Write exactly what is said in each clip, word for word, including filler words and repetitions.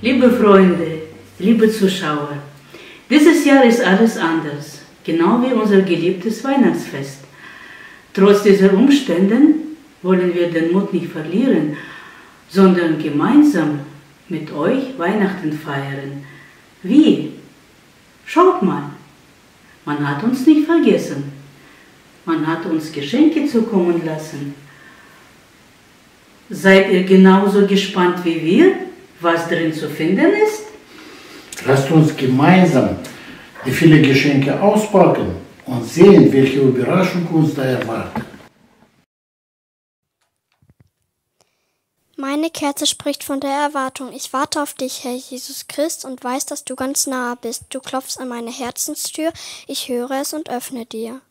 Liebe Freunde, liebe Zuschauer, dieses Jahr ist alles anders, genau wie unser geliebtes Weihnachtsfest. Trotz dieser Umstände wollen wir den Mut nicht verlieren, sondern gemeinsam mit euch Weihnachten feiern. Wie? Schaut mal, man hat uns nicht vergessen. Man hat uns Geschenke zukommen lassen. Seid ihr genauso gespannt wie wir, was drin zu finden ist? Lasst uns gemeinsam die vielen Geschenke auspacken und sehen, welche Überraschung uns da erwartet. Meine Kerze spricht von der Erwartung. Ich warte auf dich, Herr Jesus Christ, und weiß, dass du ganz nahe bist. Du klopfst an meine Herzenstür, ich höre es und öffne dir.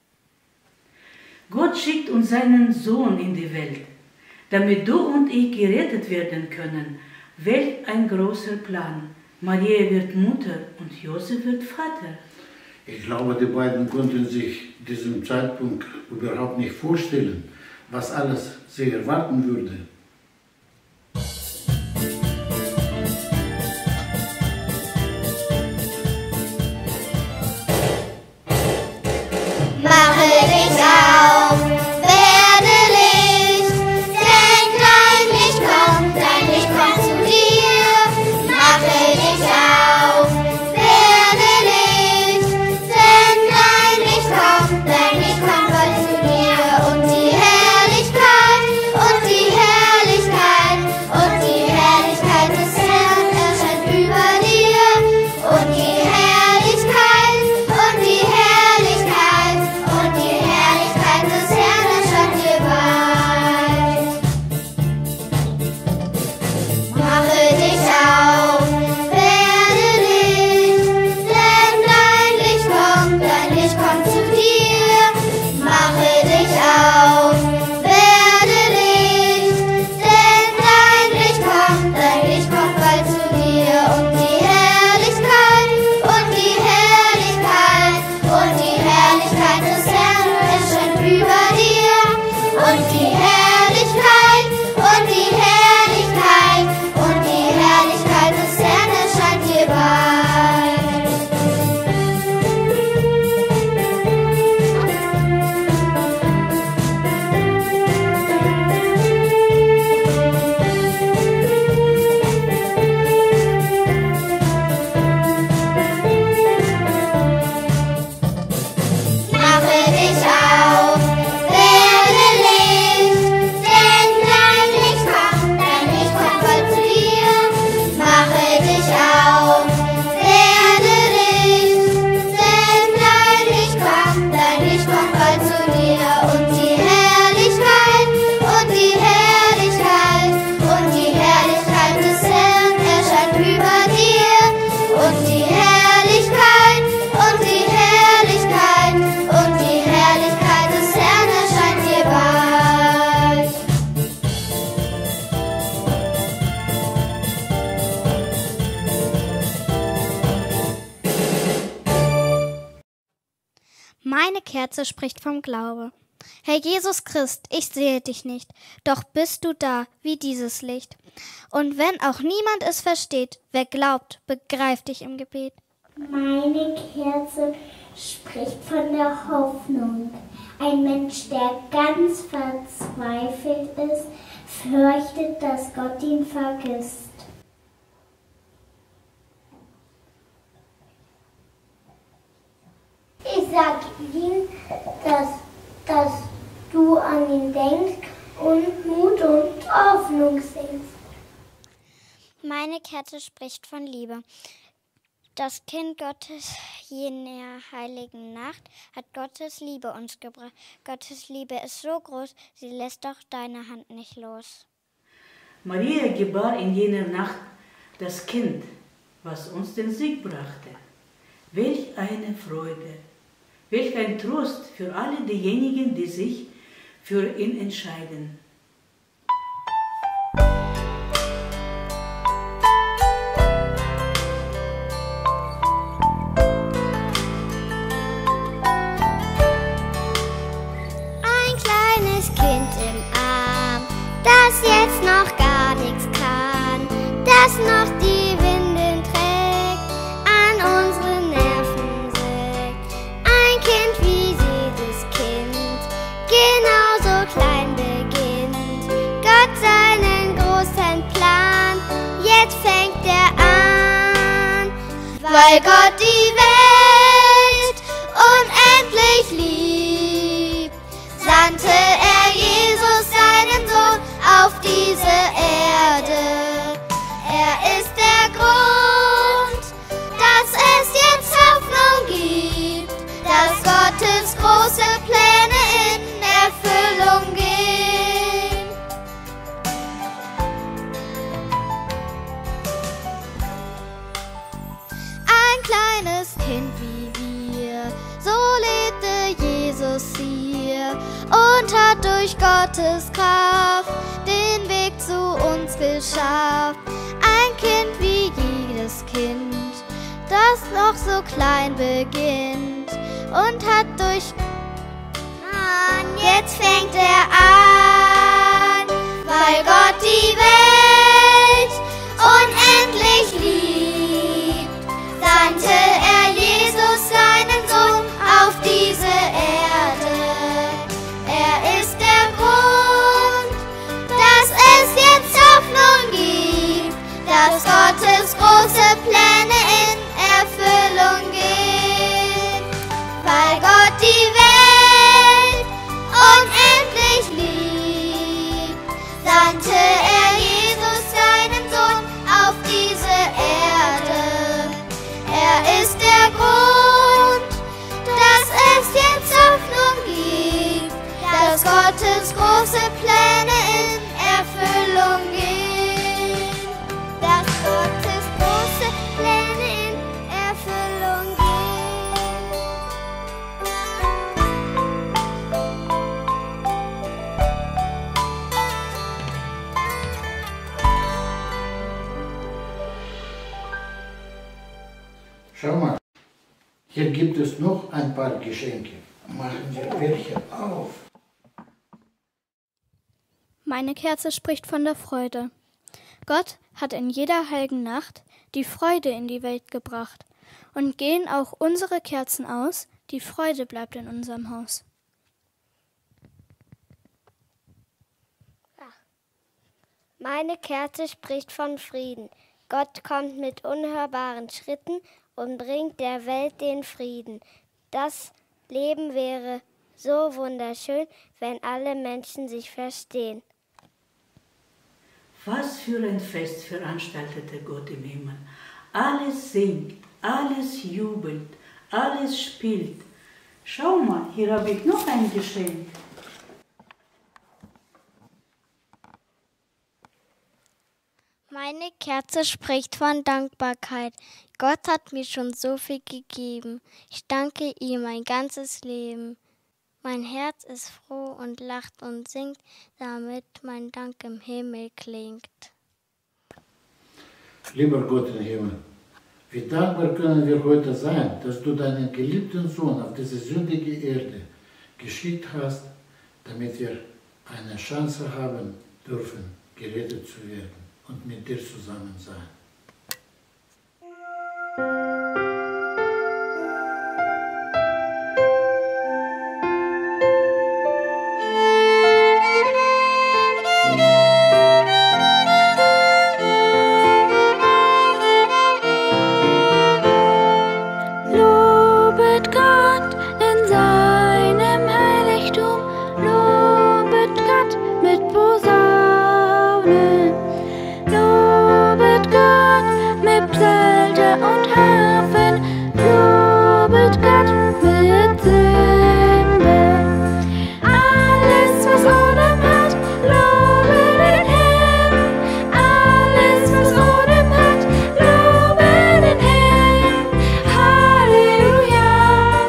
Gott schickt uns seinen Sohn in die Welt, damit du und ich gerettet werden können. Welch ein großer Plan. Maria wird Mutter und Josef wird Vater. Ich glaube, die beiden konnten sich diesen Zeitpunkt überhaupt nicht vorstellen, was alles sie erwarten würde. Mache dich auf, werde Licht, denn dein Licht kommt, dein Licht kommt zu dir. Mache dich auf, werde Licht, denn dein Licht kommt, dein Licht kommt bald zu dir. Und die Herrlichkeit, und die Herrlichkeit, und die Herrlichkeit des Herrn erscheint über dir. Und die Herrlichkeit, und die Herrlichkeit, und die Herrlichkeit des Herrn erscheint dir bald. Mache dich auf, werde Licht, denn dein Licht kommt, dein Licht kommt zu dir. Mache dich auf, werde Licht, denn dein Licht kommt, dein Licht kommt bald zu dir. Und die Herrlichkeit, und die Herrlichkeit, und die Herrlichkeit des Herrn erscheint über dir. Und die Herrlichkeit, und die Herrlichkeit, und die Herrlichkeit des Herrn erscheint dir bald. Mache dich auf, werde Licht, denn dein Licht kommt, dein Licht kommt bald zu dir. Mache dich auf, werde Licht, denn dein Licht kommt, dein Licht kommt bald zu dir. Und die Herrlichkeit, und die Herrlichkeit, und die Herrlichkeit des Herrn erscheint über dir. Und die Herrlichkeit, und die Herrlichkeit, und die Herrlichkeit des Herrn erscheint dir bald. Meine Kerze spricht vom Glaube. Herr Jesus Christ, ich sehe dich nicht, doch bist du da, wie dieses Licht. Und wenn auch niemand es versteht, wer glaubt, begreift dich im Gebet. Meine Kerze spricht von der Hoffnung. Ein Mensch, der ganz verzweifelt ist, fürchtet, dass Gott ihn vergisst. Ich sag ihm, dass, dass du an ihn denkst und Mut und Hoffnung singst. Meine Kerze spricht von Liebe. Das Kind Gottes, jener heiligen Nacht, hat Gottes Liebe uns gebracht. Gottes Liebe ist so groß, sie lässt doch deine Hand nicht los. Maria gebar in jener Nacht das Kind, was uns den Sieg brachte. Welch eine Freude, welch ein Trost für alle diejenigen, die sich für ihn entscheiden. Ein kleines Kind im Arm, das jetzt noch gar nichts kann, das noch die und hat durch Gottes Kraft den Weg zu uns geschafft. Ein Kind wie jedes Kind, das noch so klein beginnt und hat durch Jetzt fängt er an, weil Gott die Welt unendlich liebt, sandte er Jesus, seinen Sohn, auf diese Erde. Er ist der Grund, dass es jetzt Hoffnung gibt, dass Gottes große Pläne in Erfüllung gehen, weil Gott die Welt unendlich liebt, sandte er Jesus, seinen Sohn, auf diese Erde. Er ist der Grund, dass es jetzt Hoffnung gibt, dass Gottes große Pläne in Erfüllung gehen, dass Gottes große Pläne in Erfüllung gehen. Schau mal, hier gibt es noch ein paar Geschenke. Machen wir welche auf. Meine Kerze spricht von der Freude. Gott hat in jeder heiligen Nacht die Freude in die Welt gebracht. Und gehen auch unsere Kerzen aus, die Freude bleibt in unserem Haus. Meine Kerze spricht von Frieden. Gott kommt mit unhörbaren Schritten und bringt der Welt den Frieden. Das Leben wäre so wunderschön, wenn alle Menschen sich verstehen. Was für ein Fest veranstaltete Gott im Himmel. Alles singt, alles jubelt, alles spielt. Schau mal, hier habe ich noch ein Geschenk. Meine Kerze spricht von Dankbarkeit. Gott hat mir schon so viel gegeben. Ich danke ihm mein ganzes Leben. Mein Herz ist froh und lacht und singt, damit mein Dank im Himmel klingt. Lieber Gott im Himmel, wie dankbar können wir heute sein, dass du deinen geliebten Sohn auf diese sündige Erde geschickt hast, damit wir eine Chance haben dürfen, gerettet zu werden und mit dir zusammen sein. Lobet Gott in seinem Heiligtum, lobet Gott mit Posaunen, lobet Gott mit Psalter und Harfen, lobet Gott mit Cymbeln. Alles, was Odem hat, lobe den Herrn. Alles, was Odem hat, lobe den Herrn. Halleluja,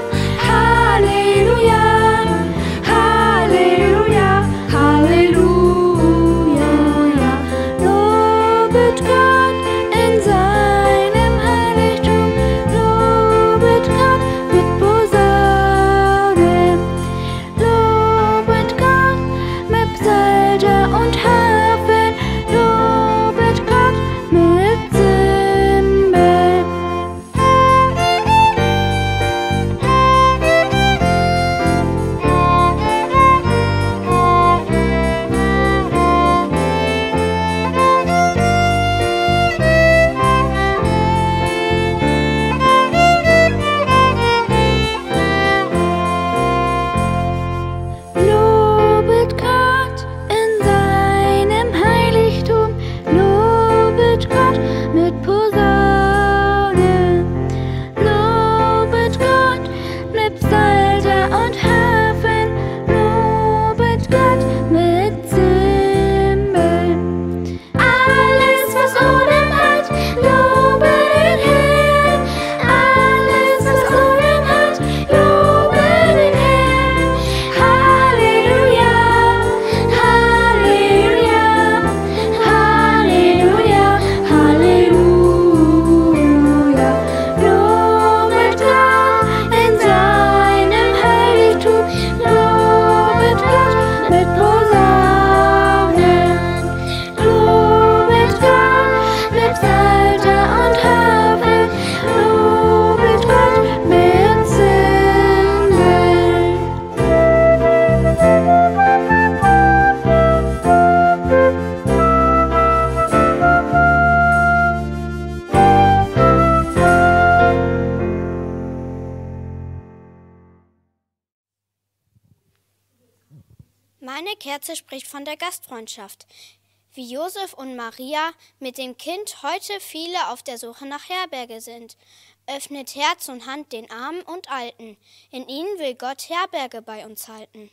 Meine Kerze spricht von der Gastfreundschaft. Wie Josef und Maria mit dem Kind heute viele auf der Suche nach Herberge sind. Öffnet Herz und Hand den Armen und Alten. In ihnen will Gott Herberge bei uns halten.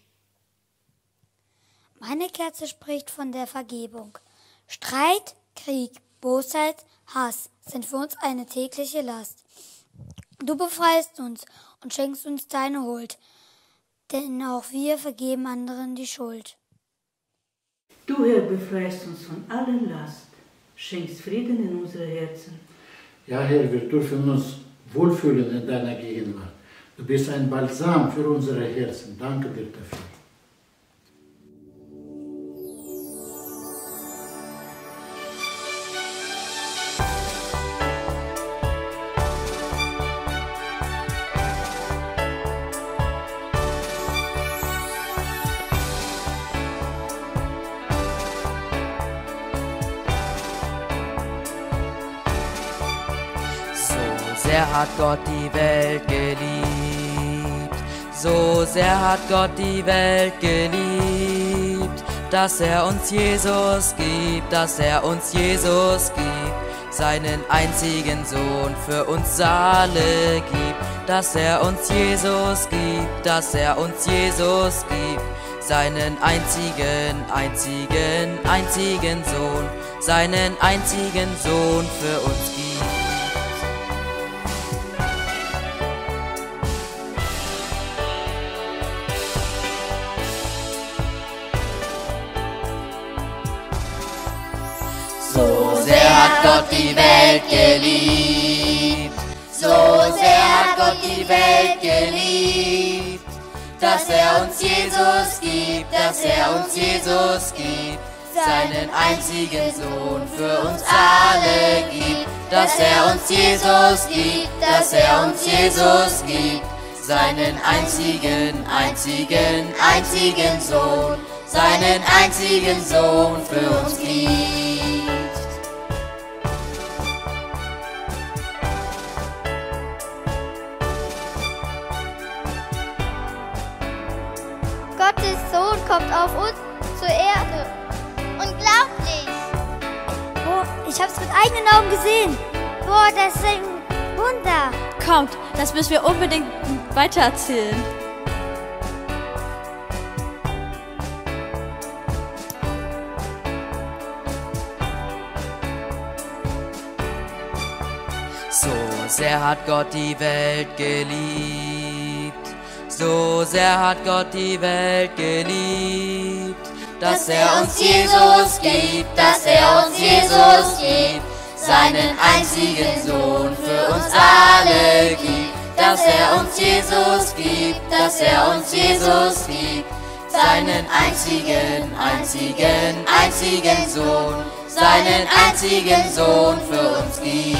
Meine Kerze spricht von der Vergebung. Streit, Krieg, Bosheit, Hass sind für uns eine tägliche Last. Du befreist uns und schenkst uns deine Huld, denn auch wir vergeben anderen die Schuld. Du, Herr, befreist uns von aller Last, schenkst Frieden in unsere Herzen. Ja, Herr, wir dürfen uns wohlfühlen in deiner Gegenwart. Du bist ein Balsam für unsere Herzen. Danke dir dafür. sehr hat Gott die Welt geliebt, so sehr hat Gott die Welt geliebt, dass er uns Jesus gibt, dass er uns Jesus gibt, seinen einzigen Sohn für uns alle gibt, dass er uns Jesus gibt, dass er uns Jesus gibt, seinen einzigen, einzigen, einzigen Sohn, seinen einzigen Sohn für uns gibt. So sehr hat Gott die Welt geliebt, so sehr hat Gott die Welt geliebt, dass er uns Jesus gibt, dass er uns Jesus gibt, seinen einzigen Sohn für uns alle gibt, dass er uns Jesus gibt, dass er uns Jesus gibt, seinen einzigen, einzigen, einzigen Sohn, seinen einzigen Sohn für uns gibt. Gottes Sohn kommt auf uns zur Erde. Unglaublich! Oh, ich hab's mit eigenen Augen gesehen. Boah, das ist ein Wunder. Kommt, das müssen wir unbedingt weitererzählen. So sehr hat Gott die Welt geliebt, so sehr hat Gott die Welt geliebt, dass er uns Jesus gibt, dass er uns Jesus gibt, seinen einzigen Sohn für uns alle gibt, dass er uns Jesus gibt, dass er uns Jesus gibt, seinen einzigen, einzigen, einzigen Sohn, seinen einzigen Sohn für uns gibt.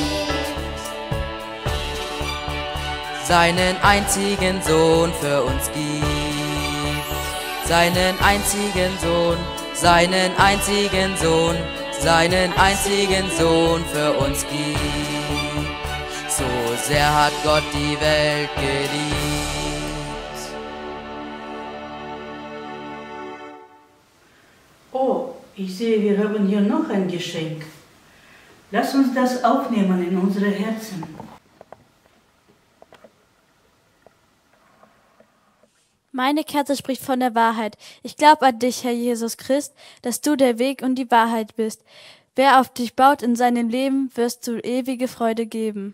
Seinen einzigen Sohn für uns gibt, seinen einzigen Sohn, seinen einzigen Sohn, seinen einzigen Sohn für uns gibt. So sehr hat Gott die Welt geliebt. Oh, ich sehe, wir haben hier noch ein Geschenk. Lass uns das aufnehmen in unsere Herzen. Meine Kerze spricht von der Wahrheit. Ich glaube an dich, Herr Jesus Christ, dass du der Weg und die Wahrheit bist. Wer auf dich baut in seinem Leben, wirst du ewige Freude geben.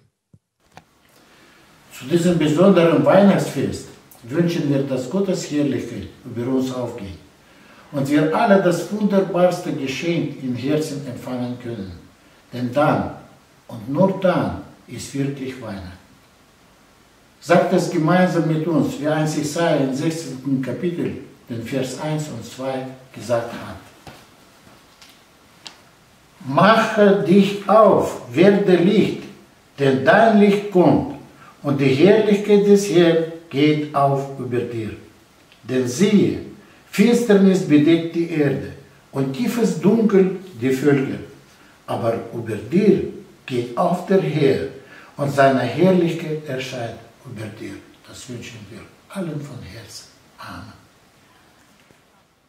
Zu diesem besonderen Weihnachtsfest wünschen wir, dass Gottes Herrlichkeit über uns aufgeht und wir alle das wunderbarste Geschenk im Herzen empfangen können. Denn dann und nur dann ist wirklich Weihnachten. Sagt es gemeinsam mit uns, wie einst Jesaja im sechzehnten Kapitel, den Vers eins und zwei gesagt hat. Mache dich auf, werde Licht, denn dein Licht kommt, und die Herrlichkeit des Herrn geht auf über dir. Denn siehe, Finsternis bedeckt die Erde, und tiefes Dunkel die Völker. Aber über dir geht auf der Herr, und seine Herrlichkeit erscheint über dir. Das wünschen wir allen von Herzen. Amen.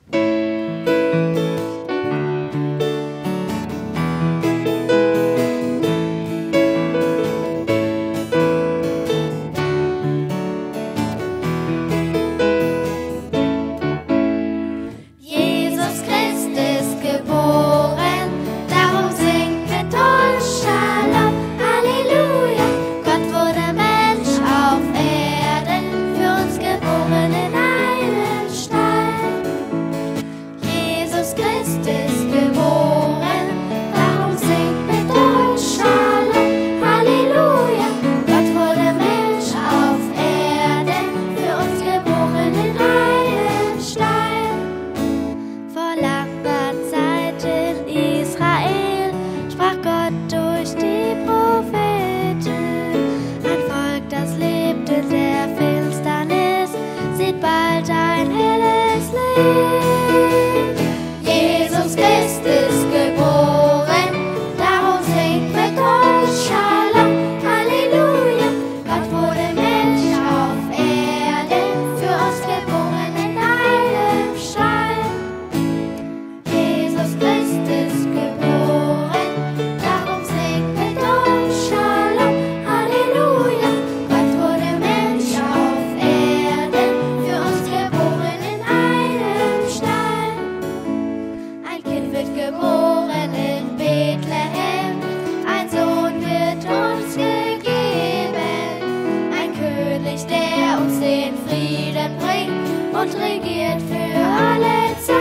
Der uns den Frieden bringt und regiert für alle Zeit.